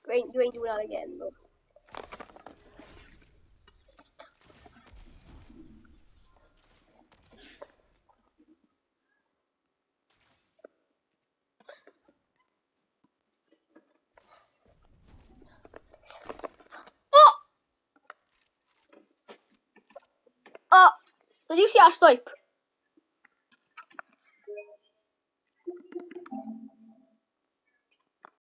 You ain't doing that again, though. Oh! Did you see that snipe?